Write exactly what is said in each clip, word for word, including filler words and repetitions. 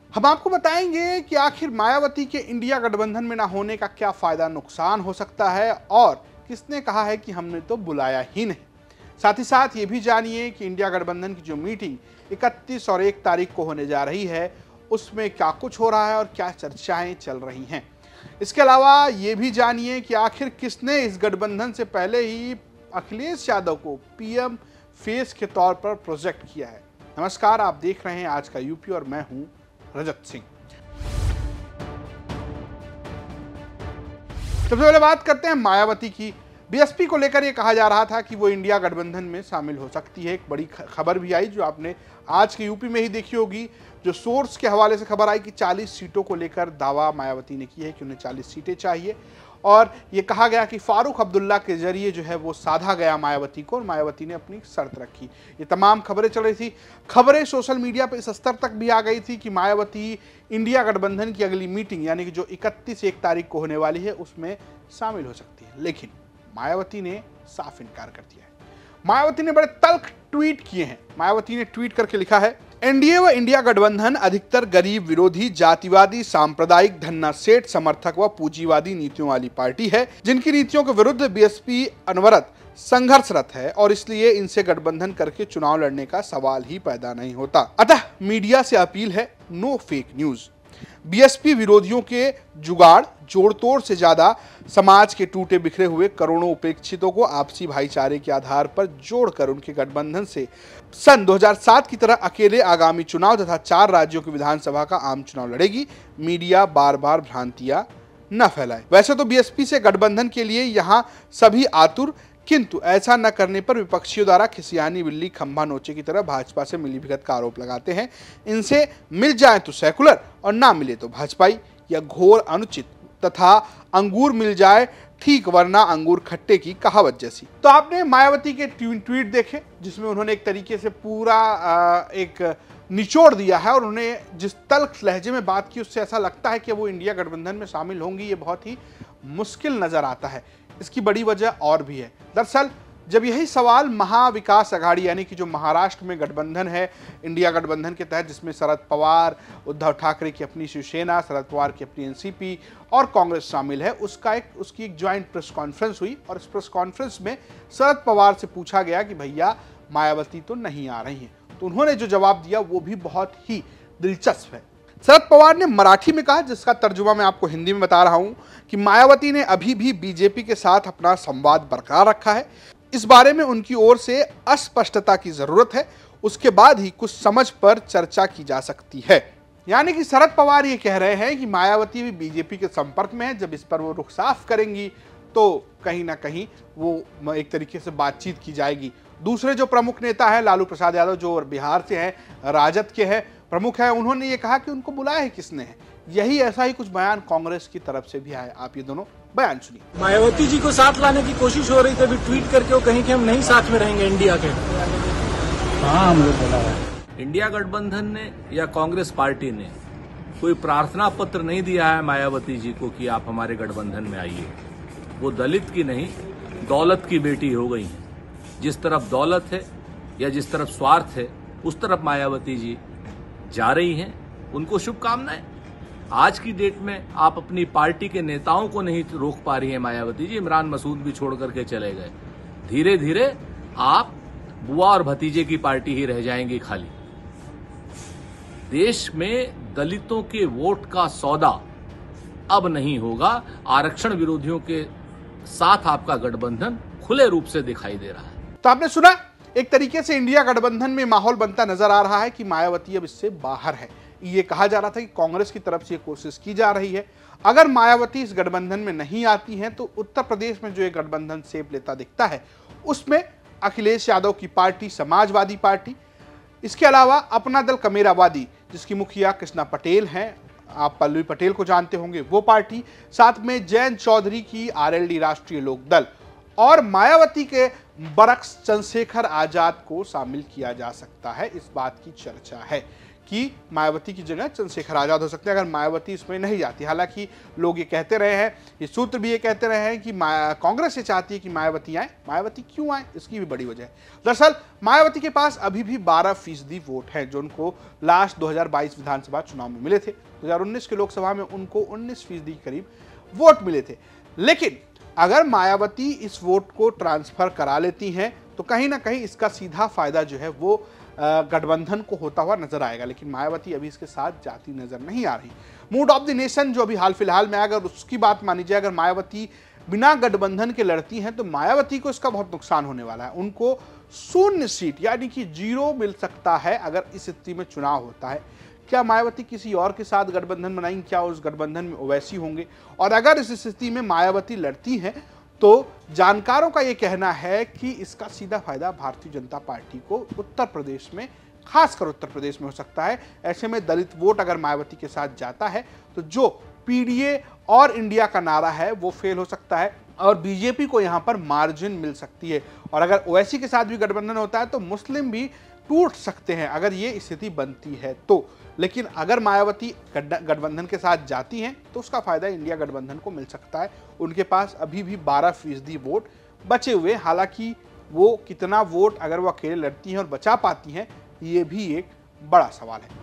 हम आपको बताएंगे कि आखिर मायावती के इंडिया गठबंधन में ना होने का क्या फायदा नुकसान हो सकता है और किसने कहा है कि हमने तो बुलाया ही नहीं। साथ ही साथ ये भी जानिए कि इंडिया गठबंधन की जो मीटिंग इकतीस और एक तारीख को होने जा रही है उसमें क्या कुछ हो रहा है और क्या चर्चाएं चल रही हैं। इसके अलावा ये भी जानिए कि आखिर किसने इस गठबंधन से पहले ही अखिलेश यादव को पीएम फेस के तौर पर प्रोजेक्ट किया है। नमस्कार, आप देख रहे हैं आज का यूपी और मैं हूं रजत सिंह। सबसे पहले बात करते हैं मायावती की। बीएसपी को लेकर यह कहा जा रहा था कि वो इंडिया गठबंधन में शामिल हो सकती है। एक बड़ी खबर भी आई जो आपने आज के यूपी में ही देखी होगी, जो सोर्स के हवाले से खबर आई कि चालीस सीटों को लेकर दावा मायावती ने किया है कि उन्हें चालीस सीटें चाहिए और ये कहा गया कि फारूक अब्दुल्ला के जरिए जो है वो साधा गया मायावती को और मायावती ने अपनी शर्त रखी। ये तमाम खबरें चल रही थी। खबरें सोशल मीडिया पर इस स्तर तक भी आ गई थी कि मायावती इंडिया गठबंधन की अगली मीटिंग यानी कि जो इकतीस एक तारीख को होने वाली है उसमें शामिल हो सकती है, लेकिन मायावती ने साफ इनकार कर दिया है। मायावती ने बड़े तल्ख ट्वीट किए हैं। मायावती ने ट्वीट करके लिखा है, एनडीए व इंडिया गठबंधन अधिकतर गरीब विरोधी, जातिवादी, सांप्रदायिक, धन्ना सेठ समर्थक व पूंजीवादी नीतियों वाली पार्टी है, जिनकी नीतियों के विरुद्ध बीएसपी अनवरत संघर्षरत है और इसलिए इनसे गठबंधन करके चुनाव लड़ने का सवाल ही पैदा नहीं होता। अतः मीडिया से अपील है, नो फेक न्यूज। बीएसपी विरोधियों के जुगाड़ जोड़ तोड़ से ज्यादा समाज के टूटे बिखरे हुए करोड़ों उपेक्षितों को आपसी भाईचारे के आधार पर जोड़कर उनके गठबंधन से सन दो हज़ार सात की तरह अकेले आगामी चुनाव तथा चार राज्यों की विधानसभा का आम चुनाव लड़ेगी। मीडिया बार बार भ्रांतियां न फैलाए। वैसे तो बीएसपी से गठबंधन के लिए यहाँ सभी आतुर, किंतु ऐसा न करने पर विपक्षियों द्वारा खिसियानी बिल्ली खंभा नोचे की तरह भाजपा से मिलीभगत का आरोप लगाते हैं। इनसे मिल जाए तो सेकुलर और ना मिले तो भाजपाई, या घोर अनुचित तथा अंगूर मिल जाए ठीक वरना अंगूर खट्टे की कहावत जैसी। तो आपने मायावती के ट्वीट देखे जिसमें उन्होंने एक तरीके से पूरा एक निचोड़ दिया है और उन्हें जिस तल्ख लहजे में बात की उससे ऐसा लगता है कि वो इंडिया गठबंधन में शामिल होंगी। ये बहुत ही मुश्किल नजर आता है। इसकी बड़ी वजह और भी है। दरअसल जब यही सवाल महाविकास अघाड़ी यानी कि जो महाराष्ट्र में गठबंधन है इंडिया गठबंधन के तहत, जिसमें शरद पवार, उद्धव ठाकरे की अपनी शिवसेना, शरद पवार की अपनी एनसीपी और कांग्रेस शामिल है, उसका एक उसकी एक ज्वाइंट प्रेस कॉन्फ्रेंस हुई और इस प्रेस कॉन्फ्रेंस में शरद पवार से पूछा गया कि भैया मायावती तो नहीं आ रही हैं, तो उन्होंने जो जवाब दिया वो भी बहुत ही दिलचस्प है। शरद पवार ने मराठी में कहा, जिसका तर्जुमा मैं आपको हिंदी में बता रहा हूं, कि मायावती ने अभी भी बीजेपी के साथ अपना संवाद बरकरार रखा है। इस बारे में उनकी ओर से अस्पष्टता की जरूरत है, उसके बाद ही कुछ समझ पर चर्चा की जा सकती है। यानी कि शरद पवार ये कह रहे हैं कि मायावती भी बीजेपी के संपर्क में है। जब इस पर वो रुख साफ करेंगी तो कहीं ना कहीं वो एक तरीके से बातचीत की जाएगी। दूसरे जो प्रमुख नेता है लालू प्रसाद यादव, जो बिहार से हैं, राजद के हैं प्रमुख है, उन्होंने ये कहा कि उनको बुलाया है किसने है। यही ऐसा ही कुछ बयान कांग्रेस की तरफ से भी आया। आप ये दोनों बयान सुनिए। मायावती जी को साथ लाने की कोशिश हो रही थी, अभी ट्वीट करके वो कहीं कि हम नहीं साथ में रहेंगे इंडिया के। हाँ, हम लोग बोला है। इंडिया गठबंधन ने या कांग्रेस पार्टी ने कोई प्रार्थना पत्र नहीं दिया है मायावती जी को कि आप हमारे गठबंधन में आइए। वो दलित की नहीं, दौलत की बेटी हो गई हैं। जिस तरफ दौलत है या जिस तरफ स्वार्थ है उस तरफ मायावती जी जा रही हैं। उनको शुभकामनाएं। आज की डेट में आप अपनी पार्टी के नेताओं को नहीं रोक पा रही हैं मायावती जी। इमरान मसूद भी छोड़ करके चले गए। धीरे धीरे आप बुआ और भतीजे की पार्टी ही रह जाएंगी खाली। देश में दलितों के वोट का सौदा अब नहीं होगा। आरक्षण विरोधियों के साथ आपका गठबंधन खुले रूप से दिखाई दे रहा है। तो आपने सुना, एक तरीके से इंडिया गठबंधन में माहौल बनता नजर आ रहा है कि मायावती अब इससे बाहर है। ये कहा जा रहा था कि कांग्रेस की तरफ से ये कोशिश की जा रही है। अगर मायावती इस गठबंधन में नहीं आती हैं तो उत्तर प्रदेश में जो ये गठबंधन शेप लेता दिखता है उसमें अखिलेश यादव की पार्टी, समाजवादी पार्टी, इसके अलावा अपना दल कमेरावादी जिसकी मुखिया कृष्णा पटेल हैं, आप पल्लवी पटेल को जानते होंगे, वो पार्टी, साथ में जयंत चौधरी की आरएलडी राष्ट्रीय लोक दल और मायावती के बरक्स चंद्रशेखर आजाद को शामिल किया जा सकता है। इस बात की चर्चा है कि मायावती की जगह चंद्रशेखर आजाद हो सकते हैं अगर मायावती इसमें नहीं जाती। हालांकि लोग ये कहते रहे हैं, ये सूत्र भी ये कहते रहे हैं कि कांग्रेस ये चाहती है कि मायावती आए। मायावती क्यों आए, इसकी भी बड़ी वजह है। दरअसल मायावती के पास अभी भी बारह फीसदी वोट है जो उनको लास्ट दो हजार बाईस विधानसभा चुनाव में मिले थे। दो हजार उन्नीस के लोकसभा में उनको उन्नीस फीसदी के करीब वोट मिले थे। लेकिन अगर मायावती इस वोट को ट्रांसफर करा लेती हैं तो कहीं ना कहीं इसका सीधा फायदा जो है वो गठबंधन को होता हुआ नजर आएगा। लेकिन मायावती अभी इसके साथ जाती नजर नहीं आ रही। मूड ऑफ द नेशन जो अभी हाल फिलहाल में अगर उसकी बात मानी जाए, अगर मायावती बिना गठबंधन के लड़ती हैं तो मायावती को इसका बहुत नुकसान होने वाला है। उनको शून्य सीट यानी कि जीरो मिल सकता है अगर इस स्थिति में चुनाव होता है। क्या मायावती किसी और के साथ गठबंधन बनाएंगी? क्या उस गठबंधन में ओवैसी होंगे? और अगर इस स्थिति में मायावती लड़ती हैं तो जानकारों का यह कहना है कि इसका सीधा फायदा भारतीय जनता पार्टी को उत्तर प्रदेश में, खासकर उत्तर प्रदेश में हो सकता है। ऐसे में दलित वोट अगर मायावती के साथ जाता है तो जो पीडीए और इंडिया का नारा है वो फेल हो सकता है और बीजेपी को यहां पर मार्जिन मिल सकती है। और अगर ओवैसी के साथ भी गठबंधन होता है तो मुस्लिम भी टूट सकते हैं अगर ये स्थिति बनती है तो। लेकिन अगर मायावती गठबंधन के साथ जाती हैं तो उसका फायदा इंडिया गठबंधन को मिल सकता है। उनके पास अभी भी बारह फीसदी वोट बचे हुए। हालांकि वो कितना वोट अगर वो अकेले लड़ती हैं और बचा पाती हैं ये भी एक बड़ा सवाल है।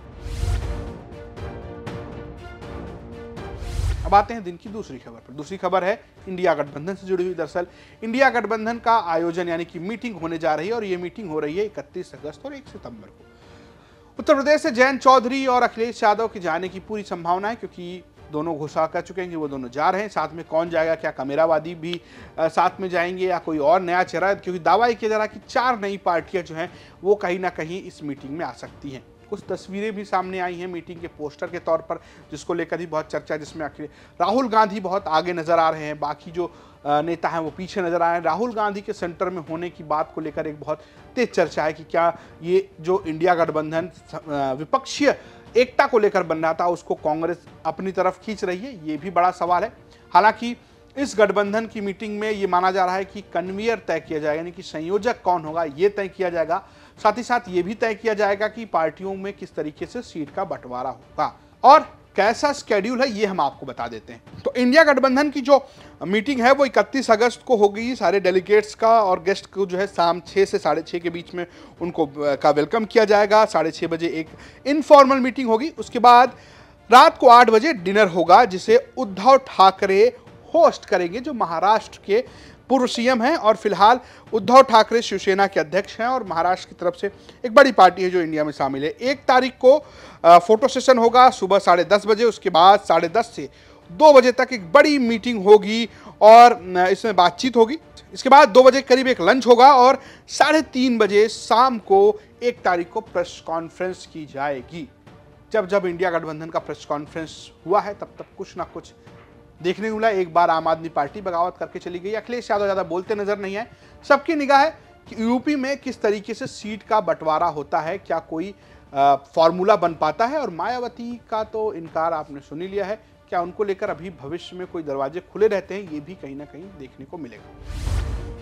अब आते हैं दिन की दूसरी खबर पर। दूसरी खबर है इंडिया गठबंधन से जुड़ी हुई। दरअसल इंडिया गठबंधन का आयोजन यानी कि मीटिंग होने जा रही है और ये मीटिंग हो रही है इकतीस अगस्त और एक सितंबर को। उत्तर प्रदेश से जयंत चौधरी और अखिलेश यादव के जाने की पूरी संभावना है क्योंकि दोनों घोषणा कर चुके हैं कि वो दोनों जा रहे हैं। साथ में कौन जाएगा, क्या कमेरावादी भी आ, साथ में जाएंगे या कोई और नया चेहरा, क्योंकि दावा किया जा रहा है कि चार नई पार्टियां जो हैं वो कहीं ना कहीं इस मीटिंग में आ सकती हैं। कुछ तस्वीरें भी सामने आई हैं मीटिंग के पोस्टर के तौर पर जिसको लेकर ही बहुत चर्चा है, जिसमें राहुल गांधी बहुत आगे नजर आ रहे हैं, बाकी जो नेता हैं वो पीछे नजर आ रहे हैं। राहुल गांधी के सेंटर में होने की बात को लेकर एक बहुत तेज चर्चा है कि क्या ये जो इंडिया गठबंधन विपक्षीय एकता को लेकर बन रहा था उसको कांग्रेस अपनी तरफ खींच रही है, ये भी बड़ा सवाल है। हालांकि इस गठबंधन की मीटिंग में ये माना जा रहा है कि कन्वीनर तय किया जाएगा यानी कि संयोजक कौन होगा ये तय किया जाएगा। साथ ही साथ ये भी तय किया जाएगा कि पार्टियों में किस तरीके से सीट का बंटवारा होगा और कैसा स्केड्यूल है ये हम आपको बता देते हैं। तो इंडिया गठबंधन की जो मीटिंग है वो इकतीस अगस्त को होगी। सारे डेलीगेट्स का और गेस्ट को जो है शाम छः से साढ़े छः के बीच में उनको का वेलकम किया जाएगा। साढ़े छः बजे एक इनफॉर्मल मीटिंग होगी। उसके बाद रात को आठ बजे डिनर होगा जिसे उद्धव ठाकरे होस्ट करेंगे जो महाराष्ट्र के पूर्व सीएम हैं और फिलहाल उद्धव ठाकरे शिवसेना के अध्यक्ष हैं और महाराष्ट्र की तरफ से एक बड़ी पार्टी है जो इंडिया में शामिल है। एक तारीख को फोटो सेशन होगा सुबह साढ़े दस बजे। उसके बाद साढ़े दस से दो बजे तक एक बड़ी मीटिंग होगी और इसमें बातचीत होगी। इसके बाद दो बजे करीब एक लंच होगा और साढ़े तीन बजे शाम को एक तारीख को प्रेस कॉन्फ्रेंस की जाएगी। जब जब इंडिया गठबंधन का प्रेस कॉन्फ्रेंस हुआ है तब तब कुछ ना कुछ देखने को मिला। एक बार आम आदमी पार्टी बगावत करके चली गई, अखिलेश यादव ज़्यादा बोलते नजर नहीं आए। सबकी निगाह है कि यूपी में किस तरीके से सीट का बंटवारा होता है, क्या कोई फॉर्मूला बन पाता है। और मायावती का तो इनकार आपने सुन ही लिया है, क्या उनको लेकर अभी भविष्य में कोई दरवाजे खुले रहते हैं ये भी कहीं ना कहीं देखने को मिलेगा।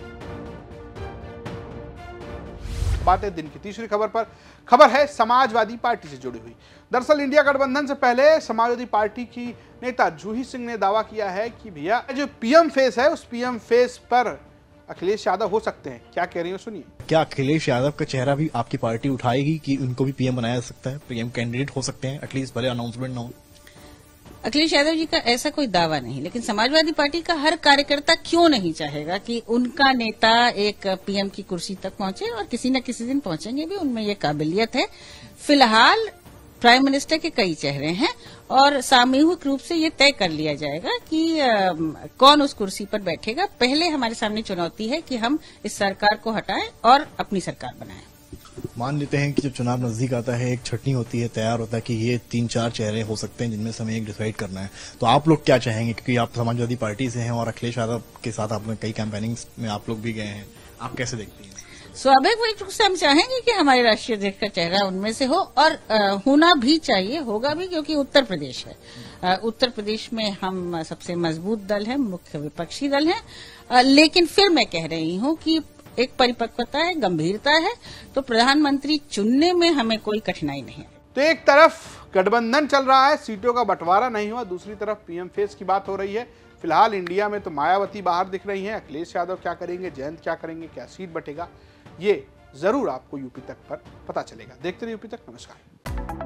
बात है दिन की तीसरी खबर पर। खबर है समाजवादी पार्टी से जुड़ी हुई। दरअसल इंडिया गठबंधन से पहले समाजवादी पार्टी की नेता जूही सिंह ने दावा किया है कि भैया जो पीएम फेस है उस पीएम फेस पर अखिलेश यादव हो सकते हैं। क्या कह रही हो सुनिए। क्या अखिलेश यादव का चेहरा भी आपकी पार्टी उठाएगी कि उनको भी पीएम बनाया जा सकता है, पीएम कैंडिडेट हो सकते हैं, एटलीस्ट भले अनाउंसमेंट ना हो? अखिलेश यादव जी का ऐसा कोई दावा नहीं, लेकिन समाजवादी पार्टी का हर कार्यकर्ता क्यों नहीं चाहेगा कि उनका नेता एक पीएम की कुर्सी तक पहुंचे और किसी न किसी दिन पहुंचेंगे भी, उनमें ये काबिलियत है। फिलहाल प्राइम मिनिस्टर के कई चेहरे हैं और सामूहिक रूप से ये तय कर लिया जाएगा कि आ, कौन उस कुर्सी पर बैठेगा। पहले हमारे सामने चुनौती है कि हम इस सरकार को हटाएं और अपनी सरकार बनाएं। मान लेते हैं कि जब चुनाव नजदीक आता है एक छटनी होती है, तैयार होता है कि ये तीन चार चेहरे हो सकते हैं जिनमें से हमें एक डिसाइड करना है, तो आप लोग क्या चाहेंगे? क्योंकि आप समाजवादी पार्टी से हैं और अखिलेश यादव के साथ आपने कई कैंपेनिंग में आप लोग भी गए हैं, आप कैसे देखती हैं? स्वाभाविक रूप से हम चाहेंगे कि हमारे राष्ट्रीय अध्यक्ष का चेहरा उनमें से हो और आ, होना भी चाहिए, होगा भी, क्योंकि उत्तर प्रदेश है। आ, उत्तर प्रदेश में हम सबसे मजबूत दल है, मुख्य विपक्षी दल है। आ, लेकिन फिर मैं कह रही हूं कि एक परिपक्वता है, गंभीरता है, तो प्रधानमंत्री चुनने में हमें कोई कठिनाई नहीं है। तो एक तरफ गठबंधन चल रहा है, सीटों का बंटवारा नहीं हुआ, दूसरी तरफ पीएम फेस की बात हो रही है। फिलहाल इंडिया में तो मायावती बाहर दिख रही हैं, अखिलेश यादव क्या करेंगे, जयंत क्या करेंगे, क्या सीट बटेगा, ये जरूर आपको यूपी तक पर पता चलेगा। देखते रहिए यूपी तक। नमस्कार।